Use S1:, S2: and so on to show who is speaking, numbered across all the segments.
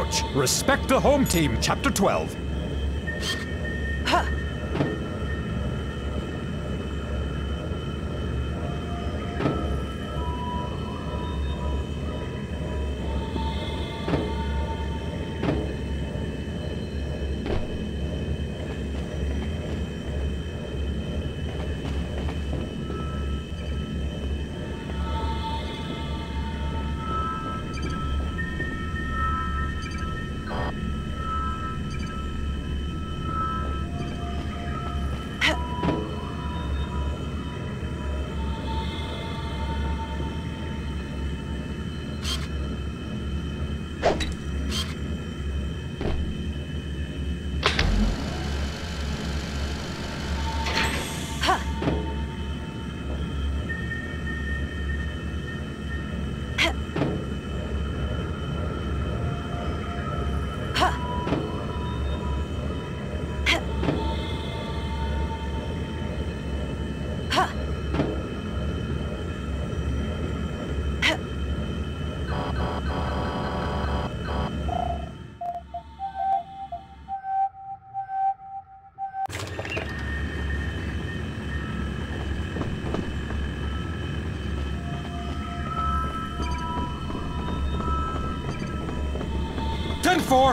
S1: Ouch! Respect the home team, Chapter 12. For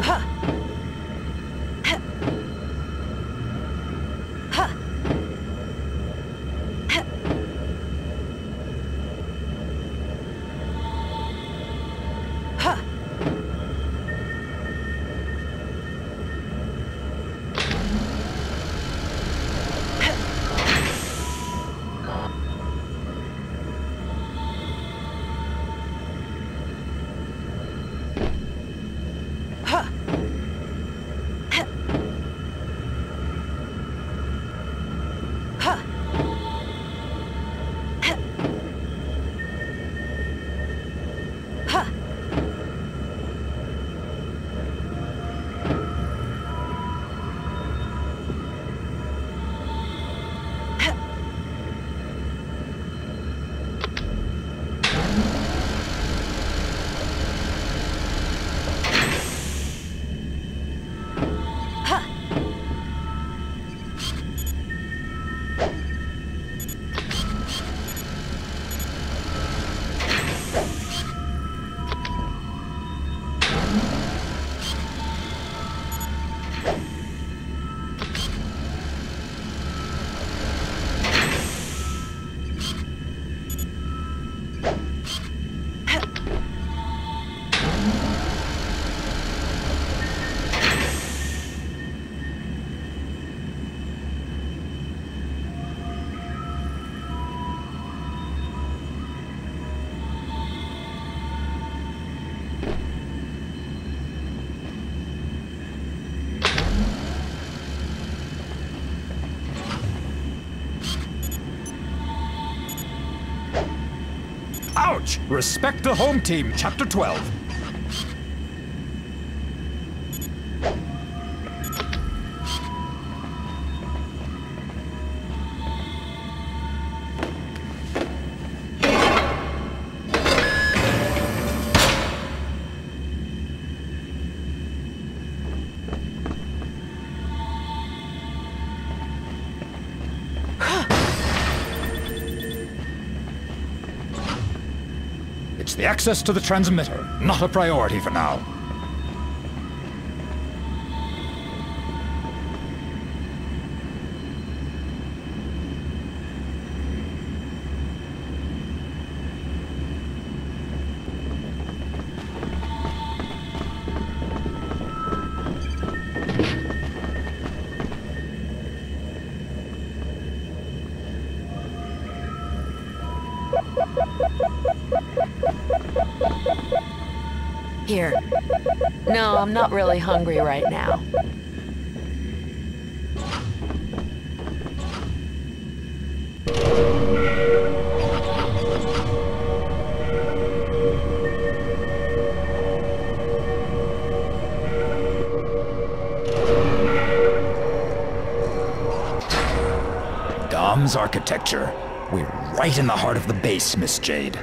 S1: Ouch! Respect the home team, Chapter 12. The access to the transmitter, not a priority for now.
S2: Here. No, I'm not really hungry right now.
S1: Dom's architecture. We're right in the heart of the base, Miss Jade.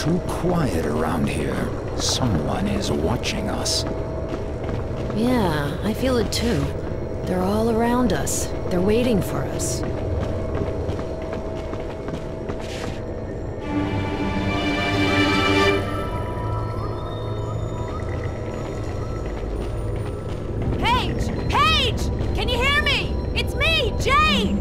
S1: too quiet around here. Someone is watching us.
S2: Yeah, I feel it too. They're all around us. They're waiting for us.
S3: Paige! Paige! Can you hear me? It's me, Jane!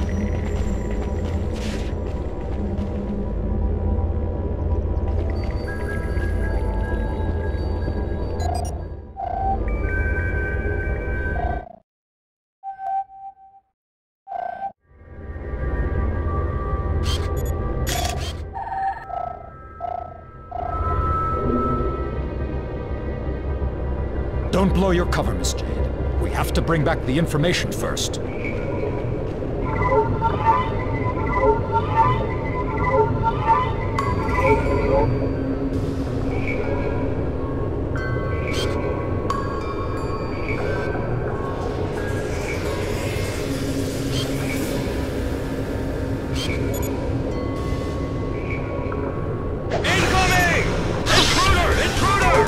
S1: Don't blow your cover, Miss Jade. We have to bring back the information first.
S4: Incoming! Intruder! Intruder!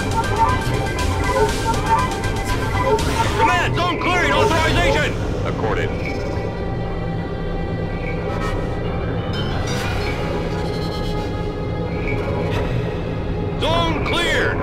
S4: Command, zone clearing, authorization! Accorded. Zone cleared!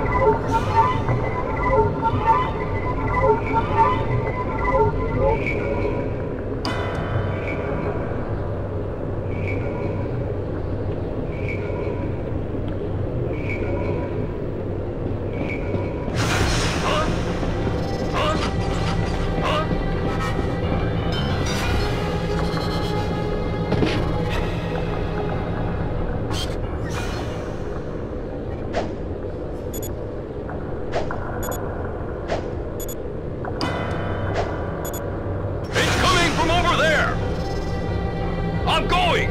S4: It's coming from over there! I'm going!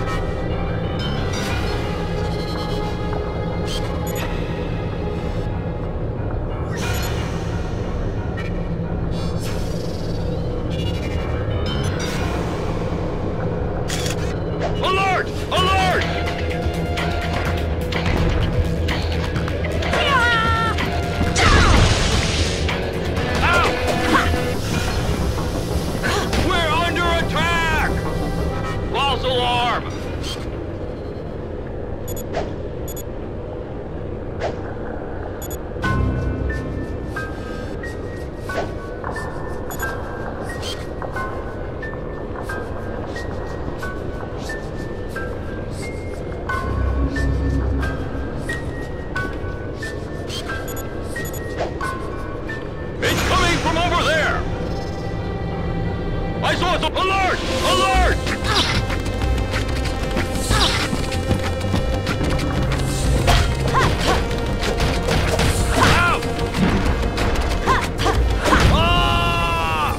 S4: Alert! Alert! We're under attack! False alarm! It's coming from over there! I saw some alert! Alert! Out! Ah!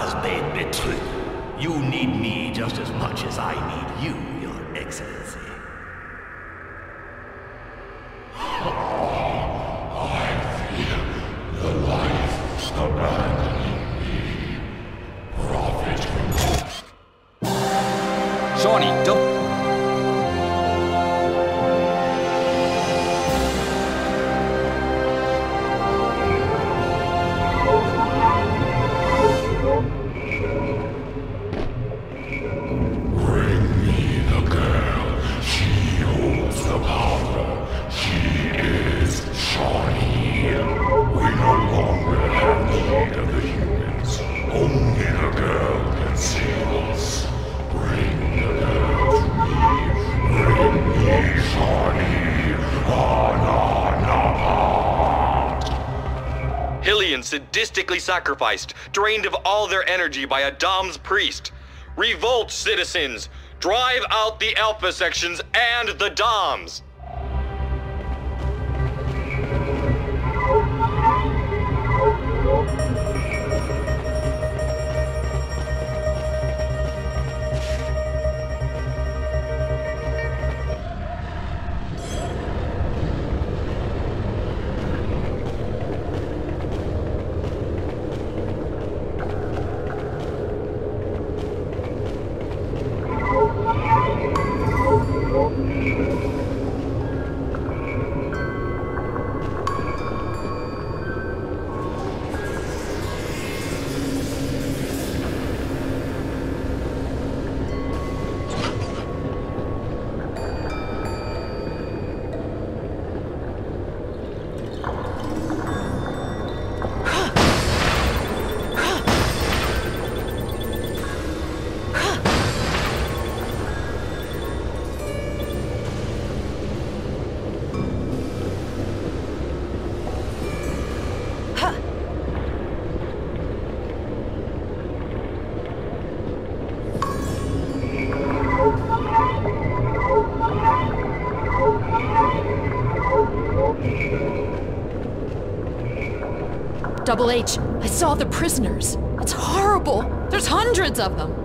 S5: has been betrayed. You need me just as much as I need you, Your Excellency.
S6: The life abandoning me. Prophet.
S1: Shawnee, don't...
S6: Bring me the girl. She holds the power. She is Shawnee. We no longer have need of the humans. Only the girl can save us. Bring the girl to me. Bring me Shawnee.
S4: Hylian sadistically sacrificed, drained of all their energy by a Dom's priest. Revolt, citizens! Drive out the Alpha sections and the Doms!
S2: Double H, I saw the prisoners. It's horrible. There's hundreds of them.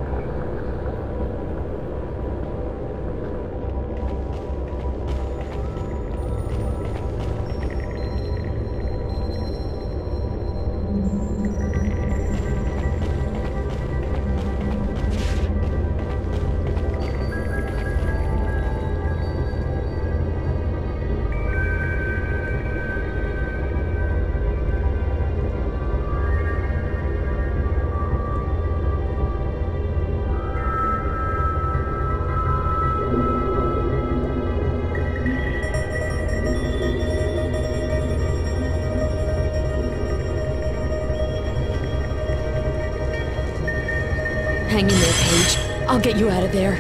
S2: Hang in there, Paige. I'll get you out of there.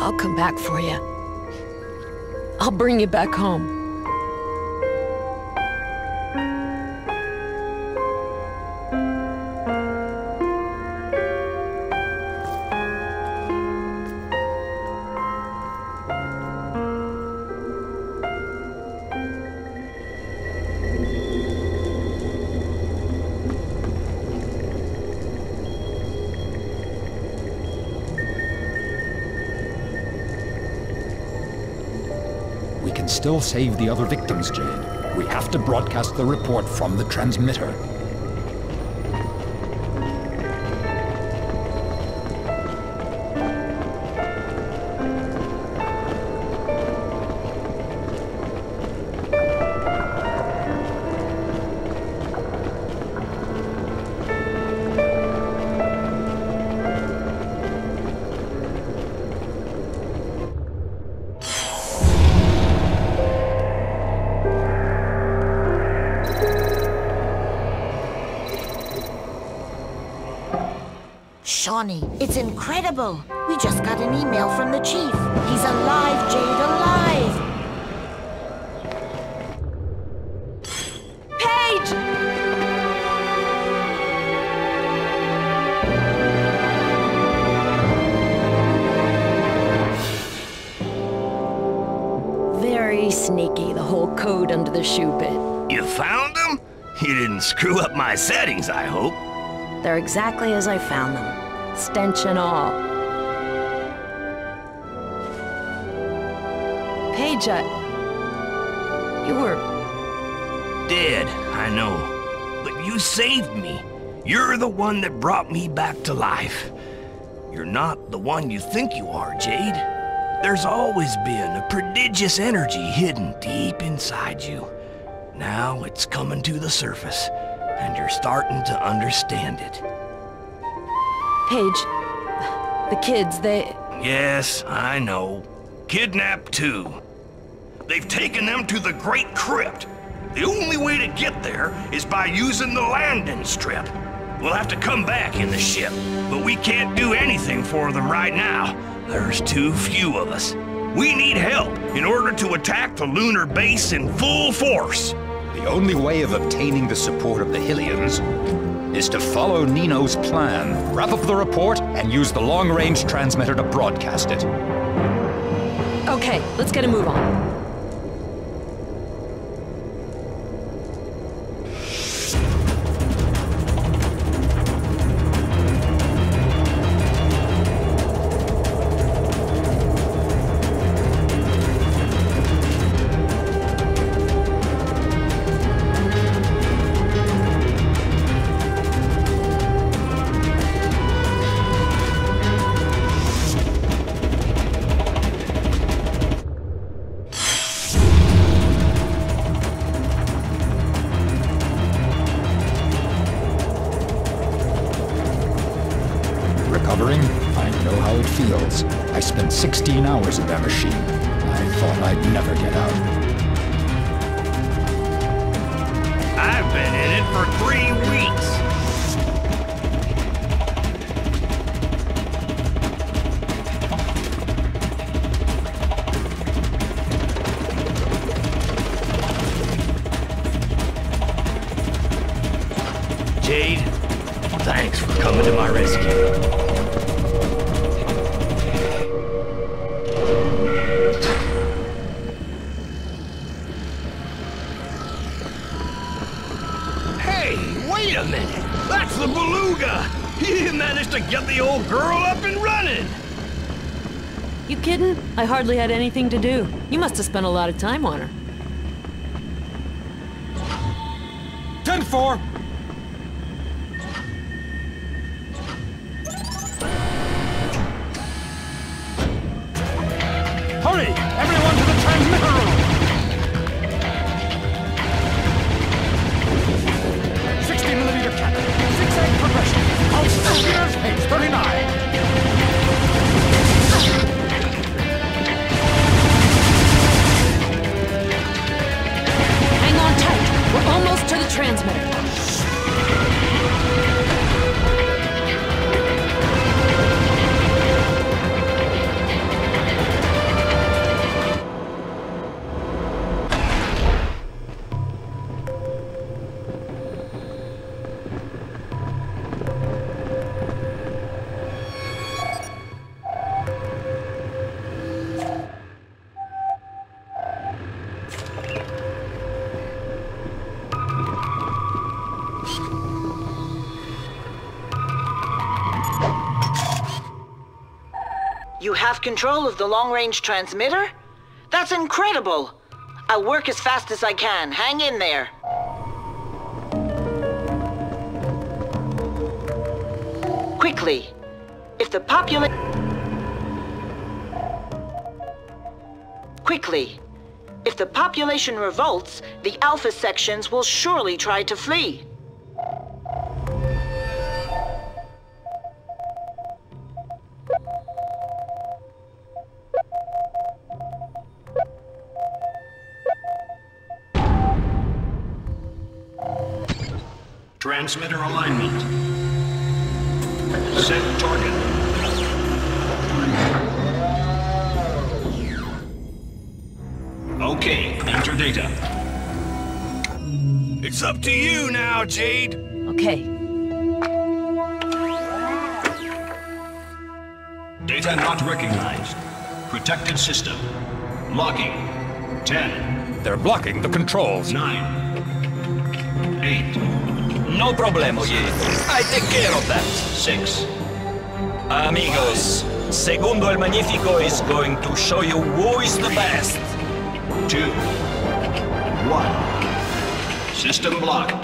S2: I'll come back for you. I'll bring you back home.
S1: We can still save the other victims, Jade. We have to broadcast the report from the transmitter.
S7: Shawnee, it's incredible. We just got an email from the chief. He's alive, Jade, alive!
S3: Paige!
S2: Very sneaky, the whole code under the shoe bit.
S5: You found them? You didn't screw up my settings, I hope.
S2: They're exactly as I found them. Stench and all. Paige, you were...
S5: Dead, I know. But you saved me. You're the one that brought me back to life. You're not the one you think you are, Jade. There's always been a prodigious energy hidden deep inside you. Now it's coming to the surface, and you're starting to understand it.
S2: Paige, the kids, they...
S5: Yes, I know. Kidnapped too. They've taken them to the Great Crypt. The only way to get there is by using the landing strip. We'll have to come back in the ship, but we can't do anything for them right now. There's too few of us. We need help in order to attack the lunar base in full force.
S1: The only way of obtaining the support of the Hylians is to follow Nino's plan, wrap up the report, and use the long-range transmitter to broadcast it.
S2: Okay, let's get a move on.
S1: Recovering? I know how it feels. I spent 16 hours in that machine. I thought I'd never get out.
S5: I've been in it for 3 weeks. Jade, thanks for coming to my rescue. Wait a minute! That's the Beluga! He managed to get the old girl up and running!
S2: You kidding? I hardly had anything to do. You must have spent a lot of time on her.
S1: 10-4! Hurry! Everyone to the transmitter room! 60mm cannon. Zigzag progression. Altimeters, page 39.
S2: Hang on tight. We're almost to the transmitter.
S7: You have control of the long-range transmitter? That's incredible! I'll work as fast as I can. Hang in there. Quickly, if the population revolts, the Alpha sections will surely try to flee.
S5: Transmitter alignment. Set target. Okay, enter data. It's up to you now, Jade.
S2: Okay.
S5: Data not recognized. Protected system. Locking. 10.
S1: They're blocking the controls.
S5: 9. 8.
S8: No problemo, Jade. I take care of that.
S5: 6.
S8: Amigos, Segundo el Magnifico is going to show you who is the best.
S5: 2. 1. System blocked.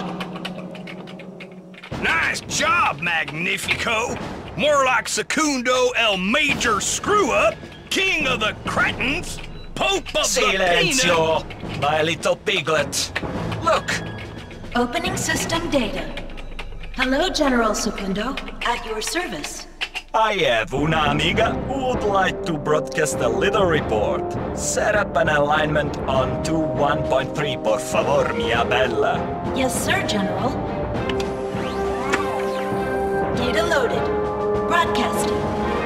S9: Nice job, Magnifico! More like Secundo el Major Screw-Up, King of the Cretins, Pope of
S8: Silenzio, my little piglet. Look,
S10: Opening system data. Hello, General Secundo. At your service.
S8: I have una amiga who would like to broadcast a little report. Set up an alignment on 21.3, por favor, mia bella.
S10: Yes, sir, General. Data loaded. Broadcasting.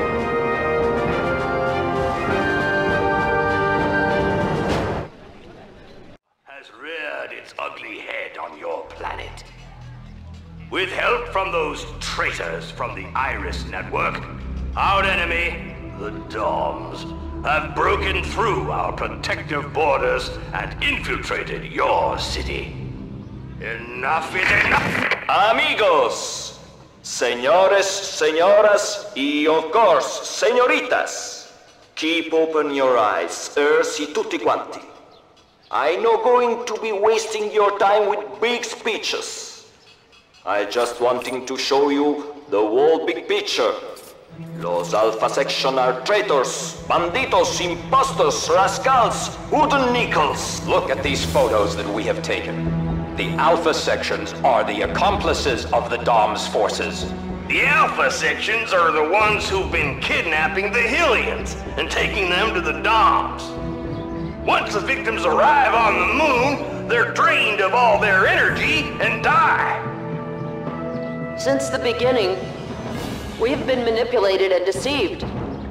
S5: Has reared its ugly head on your planet. With help from those traitors from the Iris Network, our enemy, the Doms, have broken through our protective borders and infiltrated your city. Enough is enough!
S11: Amigos, señores, señoras, y of course, señoritas, keep open your eyes, y tutti quanti. I'm not going to be wasting your time with big speeches. I just wanting to show you the whole big picture. Los Alpha Section are traitors, banditos, impostors, rascals, wooden nickels.
S1: Look at these photos that we have taken. The Alpha Sections are the accomplices of the Dom's forces.
S5: The Alpha Sections are the ones who've been kidnapping the Hylians and taking them to the Doms. Once the victims arrive on the moon, they're drained of all their energy and die.
S2: Since the beginning, we've been manipulated and deceived.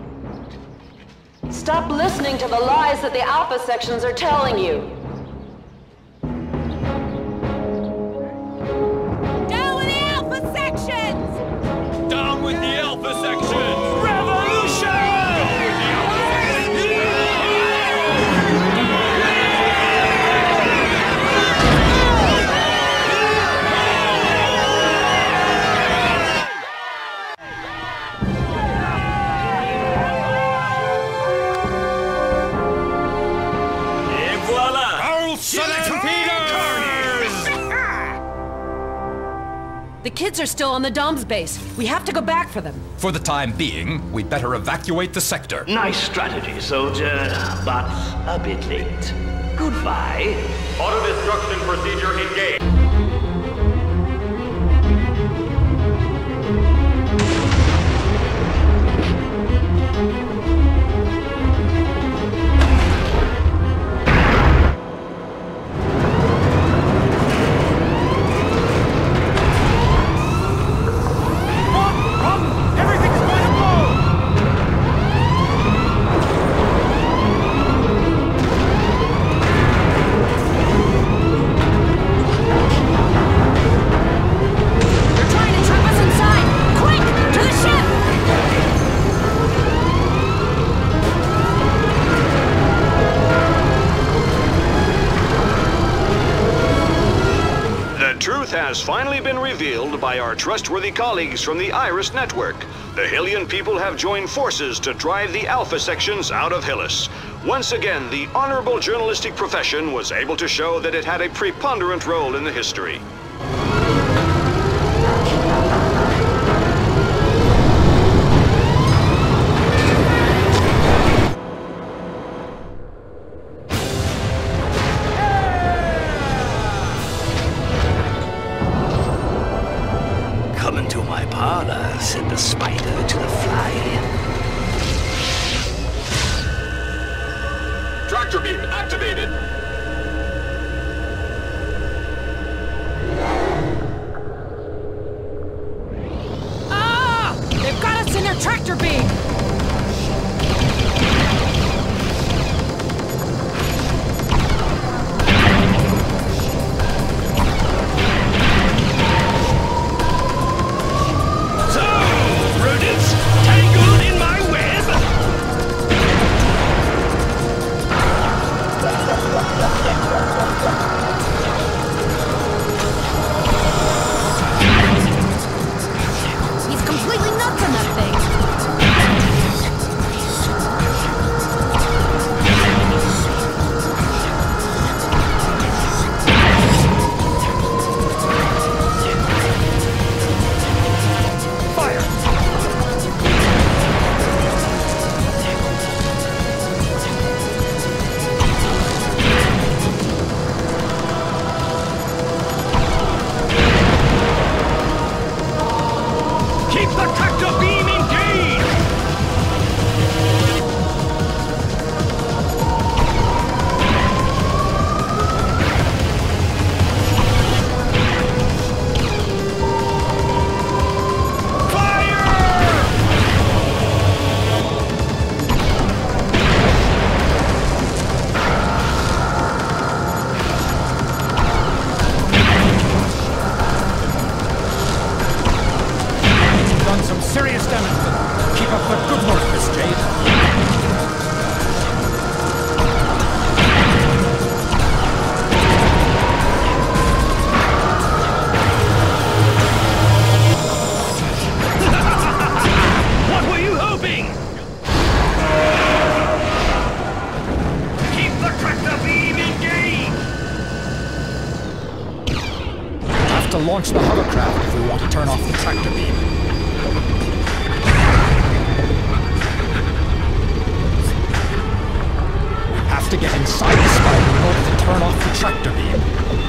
S2: Stop listening to the lies that the Alpha Sections are telling you.
S3: Down with the Alpha Sections!
S8: down with the Alpha Section! Revolution!
S2: The kids are still on the Dom's base. We have to go back for them.
S1: For the time being, we'd better evacuate the sector.
S5: Nice strategy, soldier, but a bit late. Goodbye.
S4: Auto-destruction procedure engaged.
S12: hailed by our trustworthy colleagues from the Iris Network. The Hylian people have joined forces to drive the Alpha sections out of Hylis. Once again, the honorable journalistic profession was able to show that it had a preponderant role in the history.
S5: Said the spider to the fly.
S6: Tractor beam activated.
S3: Ah! They've got us in their tractor beam!
S1: Launch the hovercraft if we want to turn off the tractor beam. We have to get inside the spider in order to turn off the tractor beam.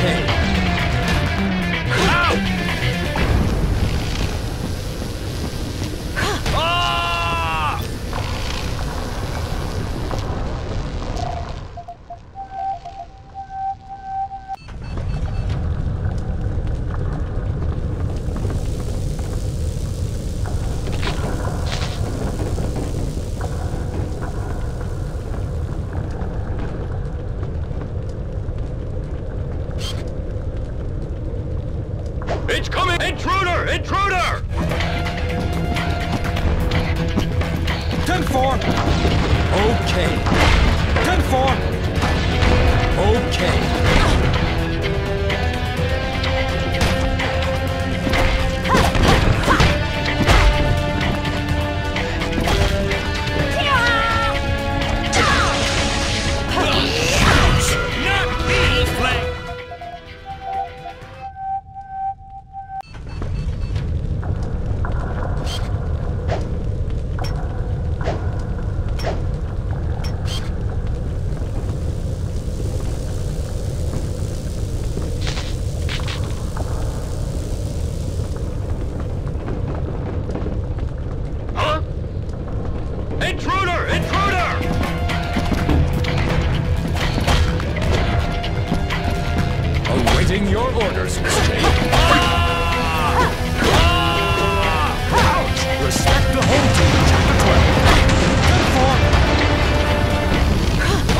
S1: Okay.
S9: Out! Ah!
S4: It's coming! Intruder! Intruder!
S1: 10-4. Okay. 10-4. Okay.
S9: Not me, Flank!
S4: Huh? Intruder! Intruder!
S1: Awaiting your orders, Miss Jade. Ouch! Respect the home team, Chapter 12. 10-4.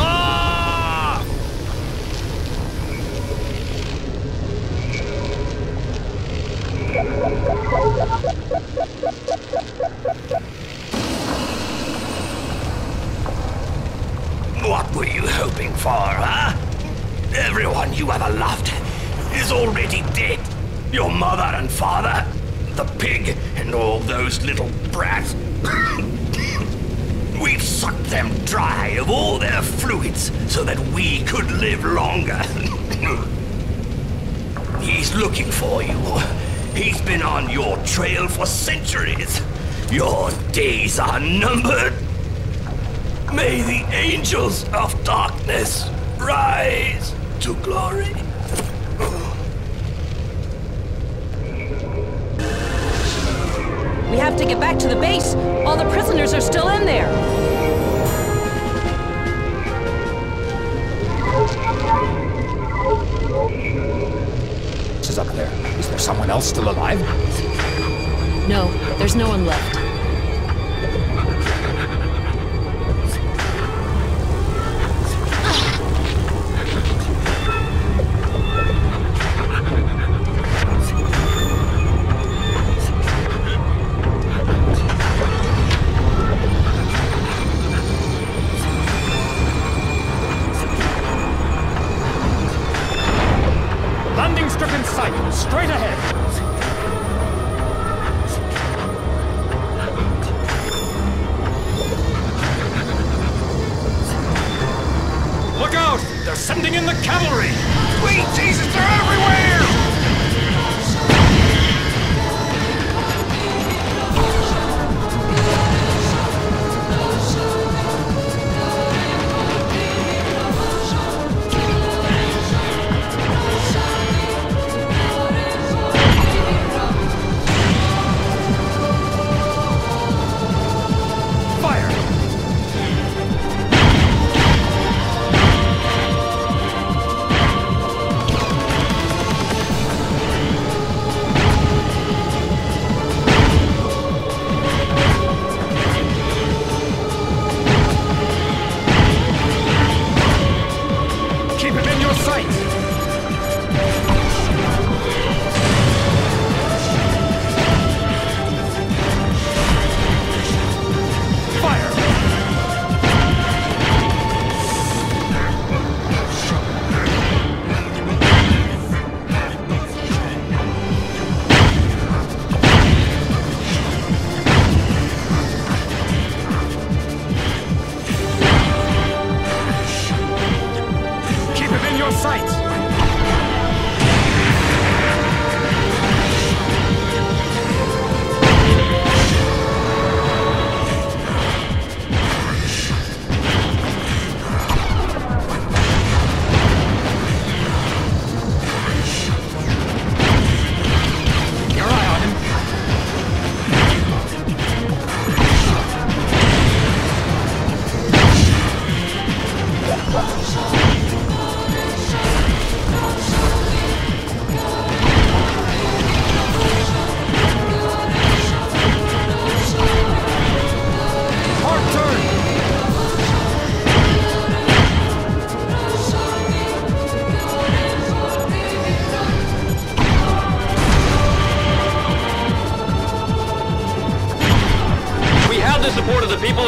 S5: What were you hoping for, huh? Everyone you ever loved is already dead. Your mother and father, the pig, and all those little brats. We've sucked them dry of all their fluids so that we could live longer. He's looking for you. He's been on your trail for centuries. Your days are numbered. May the angels of darkness rise to glory.
S2: We have to get back to the base. All the prisoners are still in there.
S1: Is up there. Is there someone else still alive?
S2: No, there's no one left.
S1: Landing strip in sight. Straight ahead. Look out! They're sending in the cavalry!
S9: Sweet Jesus, they're everywhere!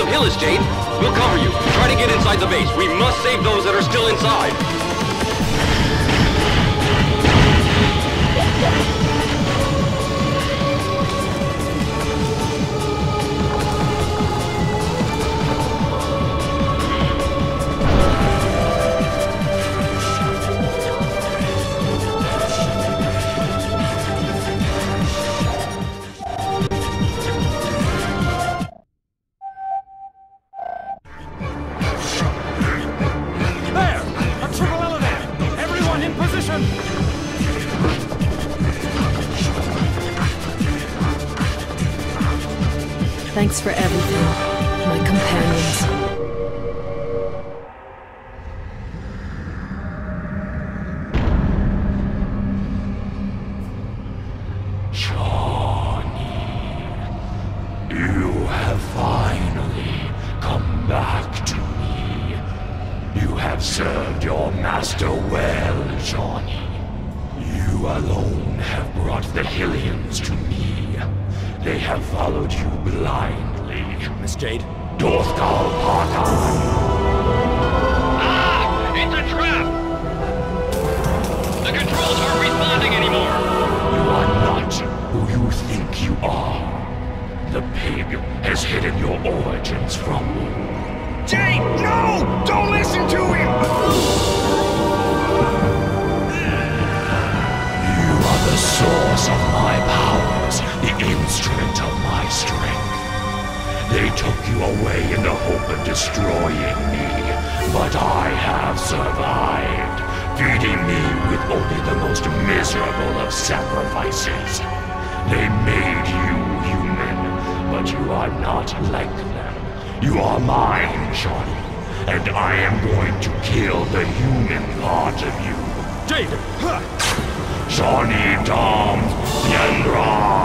S4: of Hillis, Jade. We'll cover you. Try to get inside the base. We must save those that are still inside.
S2: Thanks for everything, my companions.
S6: Shawnee, you have finally come back to me. You have served your master well, Shawnee. You alone have brought the Hylians to me. They have followed you blindly.
S8: Miss Jade?
S6: Dothkal Pakan!
S4: Ah! It's a trap! The controls aren't responding anymore!
S6: You are not who you think you are. The pig has hidden your origins from you.
S9: Jade, no! Don't listen to him!
S6: You are the source of my powers, the instrument of my strength. They took you away in the hope of destroying me, but I have survived, feeding me with only the most miserable of sacrifices. They made you human, but you are not like them. You are mine, Shawnee, and I am going to kill the human part of you.
S9: Jade!
S6: Shawnee Dom Yendra!